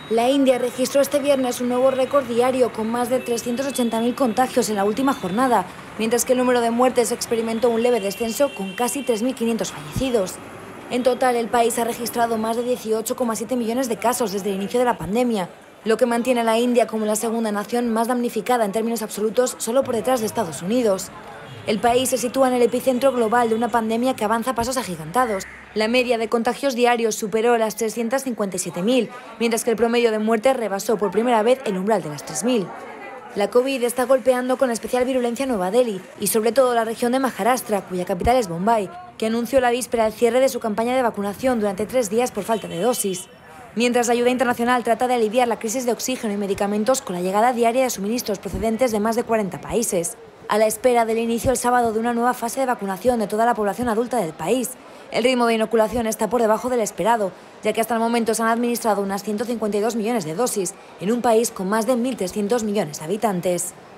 La India registró este viernes un nuevo récord diario con más de 380.000 contagios en la última jornada, mientras que el número de muertes experimentó un leve descenso con casi 3.500 fallecidos. En total, el país ha registrado más de 18,7 millones de casos desde el inicio de la pandemia, lo que mantiene a la India como la segunda nación más damnificada en términos absolutos, solo por detrás de Estados Unidos. El país se sitúa en el epicentro global de una pandemia que avanza a pasos agigantados. La media de contagios diarios superó las 357.000, mientras que el promedio de muertes rebasó por primera vez el umbral de las 3.000. La COVID está golpeando con especial virulencia a Nueva Delhi y sobre todo la región de Maharashtra, cuya capital es Bombay, que anunció la víspera el cierre de su campaña de vacunación durante 3 días por falta de dosis. Mientras la ayuda internacional trata de aliviar la crisis de oxígeno y medicamentos con la llegada diaria de suministros procedentes de más de 40 países, a la espera del inicio el sábado de una nueva fase de vacunación de toda la población adulta del país. El ritmo de inoculación está por debajo del esperado, ya que hasta el momento se han administrado unas 152 millones de dosis en un país con más de 1.300 millones de habitantes.